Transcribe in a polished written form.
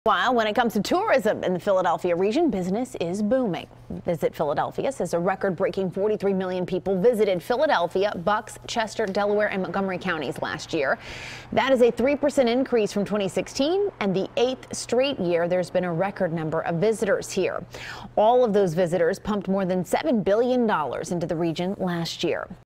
While when it comes to tourism in the Philadelphia region, business is booming. Visit Philadelphia says a record-breaking 43 million people visited Philadelphia, Bucks, Chester, Delaware, and Montgomery counties last year. That is a 3% increase from 2016 and the 8th straight year there's been a record number of visitors here. All of those visitors pumped more than $7 billion into the region last year.